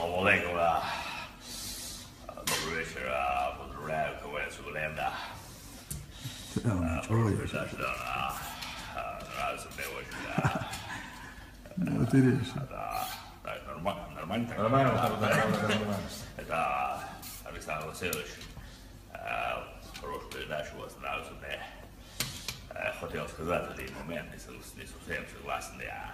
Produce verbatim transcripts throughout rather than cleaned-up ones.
Салам алейкум. Добрый вечер. Поздравляю КВН Сугулем, да. Хорошая передача, да. Нравится мне очень, да. Ну, это решено. Да. Так, нормально, нормально так? Нормально, нормально, нормально. Это Александр Васильевич. Хорошая передача у вас нравится мне. Хотел сказать один момент, не совсем согласен я.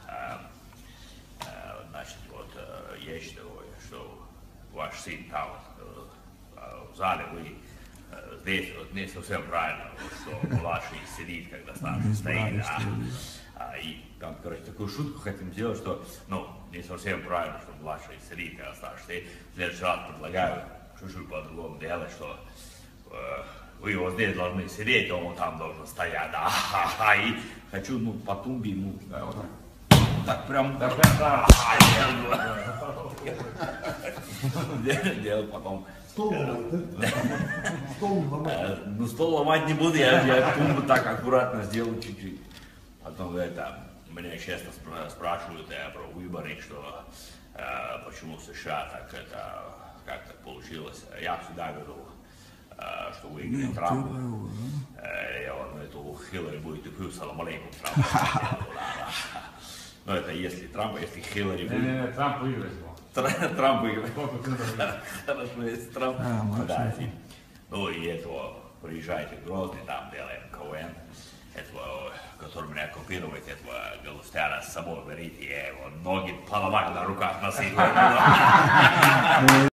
Значит, вот я считаю, что ваш сын там в зале, вы здесь вот не совсем правильно, что младший сидит, когда старший стоит. А, и там, короче, такую шутку хотим сделать, что, ну, не совсем правильно, что младший сидит, когда старший стоит. В следующий раз предлагаю чуть-чуть по-другому делать, что э, вы вот здесь должны сидеть, а он там должен стоять, да, и хочу, ну, по тумбе ему, да, вот так. Так прям, да, прям, да. Делать потом. Стол ломать, Стол не ломать. Ну, стол ломать не буду, я, я тумбу так аккуратно сделаю чуть-чуть. Потом это, меня честно спрашивают э, про выборы, что э, почему в США так это, как так получилось. Я всегда говорю, э, что выиграет Трамп. Э, я вот эту Хиллари будет такую салам алейкум Трамп. Но это если Трамп, если Хиллари будет. Не, не, Трамп выиграет его. Трамп выиграет. Хорошо, если Трамп. Да, ну и этого, приезжайте в Грозный, там делаем КВН. Этого, который меня купирует, этого галустяна с собой берите, я его ноги поломаю, на руках носить.